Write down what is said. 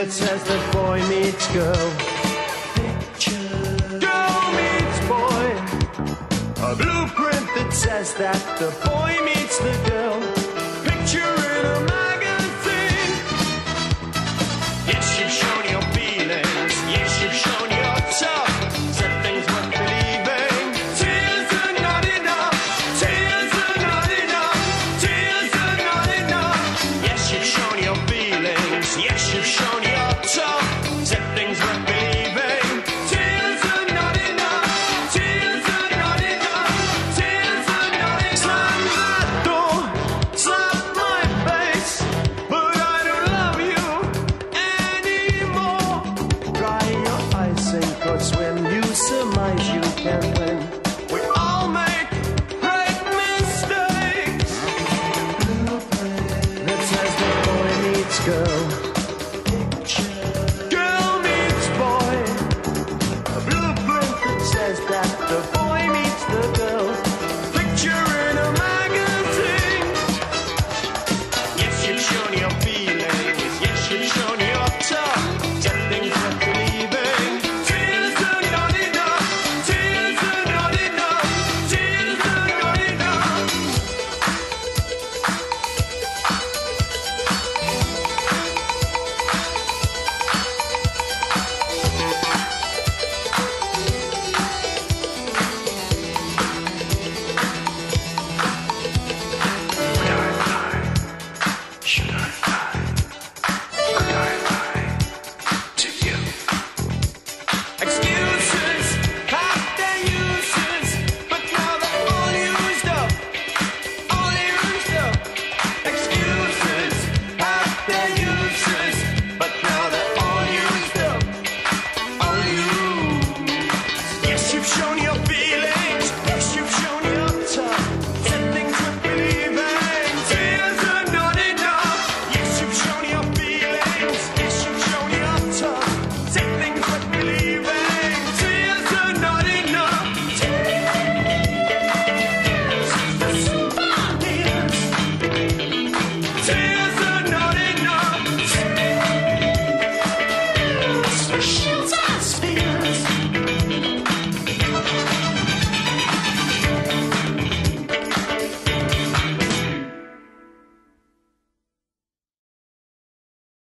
that says that boy meets girl. Girl meets boy. A blueprint that says that the boy meets the girl. Picture in a magazine. Yes, you've shown your feelings. Yes, you've shown your tough. Said things worth believing. Tears are not enough. Tears are not enough. Tears are not enough. Yes, you've shown your feelings. Yes, you've shown your tough. Said things worth believing. Tears are not enough. Tears are not enough. Tears are not enough. Slam that door. Slap my face. But I don't love you anymore. Dry your eyes, sink or swim. You surmise you can win. We all make great mistakes. That says the boy meets girl.